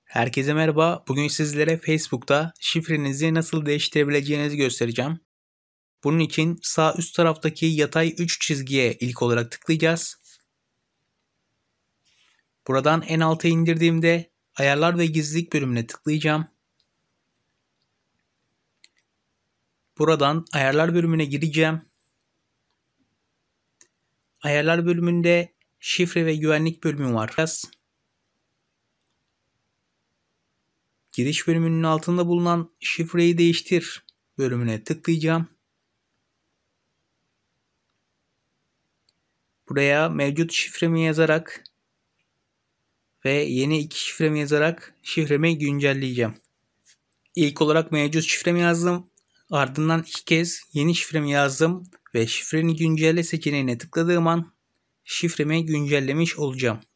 Herkese merhaba. Bugün sizlere Facebook'ta şifrenizi nasıl değiştirebileceğinizi göstereceğim. Bunun için sağ üst taraftaki yatay 3 çizgiye ilk olarak tıklayacağız. Buradan en alta indirdiğimde ayarlar ve gizlilik bölümüne tıklayacağım. Buradan ayarlar bölümüne gireceğim. Ayarlar bölümünde şifre ve güvenlik bölümü var. Giriş bölümünün altında bulunan şifreyi değiştir bölümüne tıklayacağım. Buraya mevcut şifremi yazarak ve yeni 2 şifremi yazarak şifremi güncelleyeceğim. İlk olarak mevcut şifremi yazdım. Ardından 2 kez yeni şifremi yazdım ve şifreni güncelle seçeneğine tıkladığım an şifremi güncellemiş olacağım.